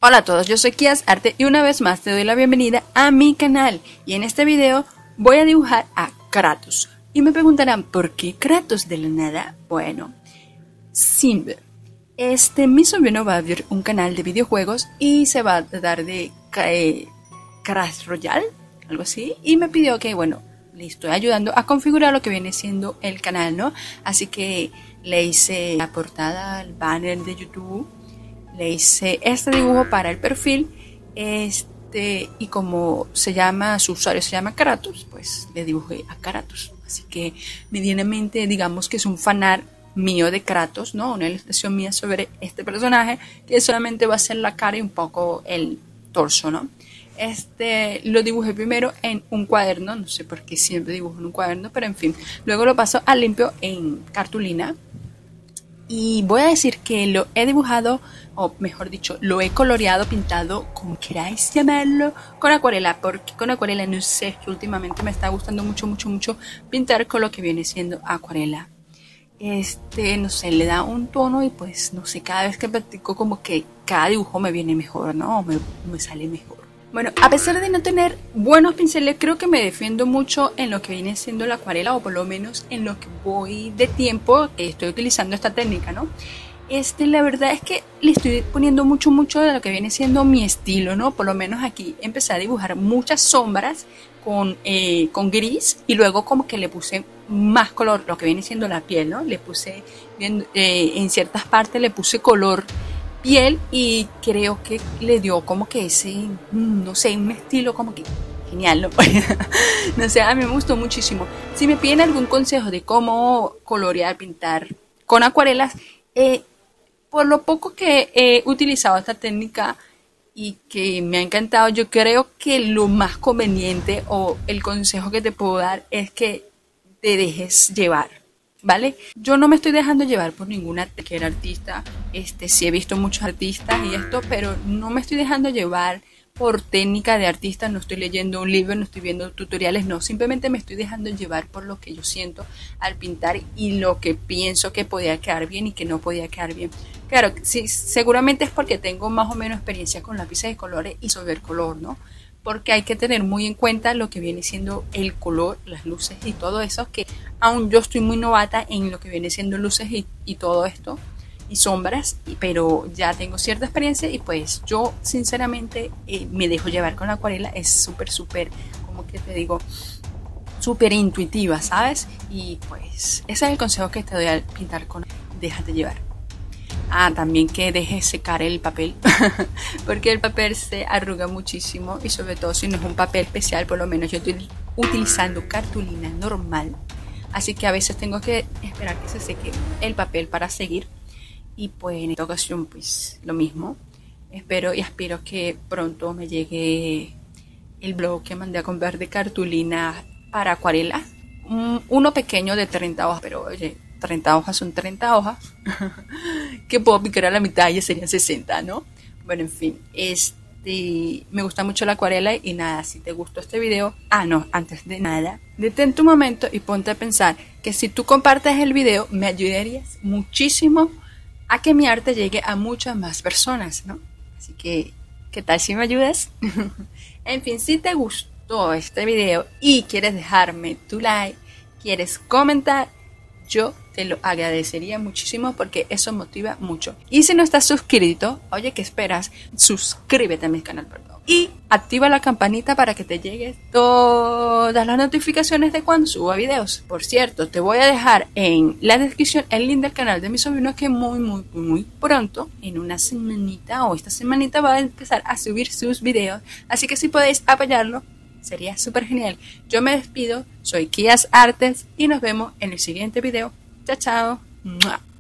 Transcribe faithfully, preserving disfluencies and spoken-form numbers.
Hola a todos, yo soy Kias Arte y una vez más te doy la bienvenida a mi canal. Y en este video voy a dibujar a Kratos. Y me preguntarán, ¿por qué Kratos de la nada? Bueno, simple. Este, mi sobrino va a abrir un canal de videojuegos y se va a dar de eh, Crash Royale, algo así. Y me pidió que, bueno, le estoy ayudando a configurar lo que viene siendo el canal, ¿no? Así que le hice la portada, el banner de YouTube. Le hice este dibujo para el perfil, este, y como se llama, su usuario se llama Kratos, pues le dibujé a Kratos. Así que medianamente digamos que es un fanart mío de Kratos, ¿no? Una ilustración mía sobre este personaje, que solamente va a ser la cara y un poco el torso, ¿no? Este, lo dibujé primero en un cuaderno, no sé por qué siempre dibujo en un cuaderno, pero en fin. Luego lo paso a limpio en cartulina. Y voy a decir que lo he dibujado, o mejor dicho, lo he coloreado, pintado, como queráis llamarlo, con acuarela. Porque con acuarela no sé, que últimamente me está gustando mucho, mucho, mucho pintar con lo que viene siendo acuarela. Este, no sé, le da un tono y pues, no sé, cada vez que practico como que cada dibujo me viene mejor, ¿no? O me, me sale mejor. Bueno, a pesar de no tener buenos pinceles, creo que me defiendo mucho en lo que viene siendo la acuarela, o por lo menos en lo que voy de tiempo que estoy utilizando esta técnica, ¿no? Este, la verdad es que le estoy poniendo mucho, mucho de lo que viene siendo mi estilo, ¿no? Por lo menos aquí empecé a dibujar muchas sombras con, eh, con gris, y luego como que le puse más color, lo que viene siendo la piel, ¿no? Le puse, bien, eh, en ciertas partes le puse color piel y creo que le dio como que ese, no sé, un estilo como que genial, ¿no? No sé, a mí me gustó muchísimo. Si me piden algún consejo de cómo colorear, pintar con acuarelas, eh, por lo poco que he utilizado esta técnica y que me ha encantado, yo creo que lo más conveniente o el consejo que te puedo dar es que te dejes llevar, ¿vale? Yo no me estoy dejando llevar por ninguna que era artista. Este, sí he visto muchos artistas y esto, pero no me estoy dejando llevar por técnica de artista. No estoy leyendo un libro, no estoy viendo tutoriales, no. Simplemente me estoy dejando llevar por lo que yo siento al pintar y lo que pienso que podía quedar bien y que no podía quedar bien. Claro, sí, seguramente es porque tengo más o menos experiencia con lápices de colores y sobre el color, ¿no? Porque hay que tener muy en cuenta lo que viene siendo el color, las luces y todo eso, que aún yo estoy muy novata en lo que viene siendo luces y, y todo esto, y sombras, y, pero ya tengo cierta experiencia y pues yo sinceramente eh, me dejo llevar con la acuarela. Es súper, súper, como que te digo, súper intuitiva, ¿sabes? Y pues ese es el consejo que te doy al pintar con déjate llevar. Ah, también que dejes secar el papel, porque el papel se arruga muchísimo y sobre todo si no es un papel especial. Por lo menos yo estoy utilizando cartulina normal, así que a veces tengo que esperar que se seque el papel para seguir. Y pues en esta ocasión pues lo mismo. Espero y aspiro que pronto me llegue el blog que mandé a comprar de cartulina para acuarela, uno pequeño de treinta hojas, pero oye, treinta hojas son treinta hojas que puedo picar a la mitad y ya serían sesenta, ¿no? Bueno, en fin, este, me gusta mucho la acuarela y nada, si te gustó este video, ah no, antes de nada, detente un momento y ponte a pensar que si tú compartes el video me ayudarías muchísimo a que mi arte llegue a muchas más personas, ¿no? Así que, ¿qué tal si me ayudas? En fin, si te gustó este video y quieres dejarme tu like, quieres comentar, yo te lo agradecería muchísimo porque eso motiva mucho. Y si no estás suscrito, oye, ¿qué esperas? Suscríbete a mi canal, perdón. Y activa la campanita para que te lleguen todas las notificaciones de cuando suba videos. Por cierto, te voy a dejar en la descripción el link del canal de mi sobrino, que muy, muy, muy pronto, en una semanita o esta semanita, va a empezar a subir sus videos. Así que si podéis apoyarlo, sería súper genial. Yo me despido, soy Kias Artes y nos vemos en el siguiente video. Chao, chao. ¡Mua!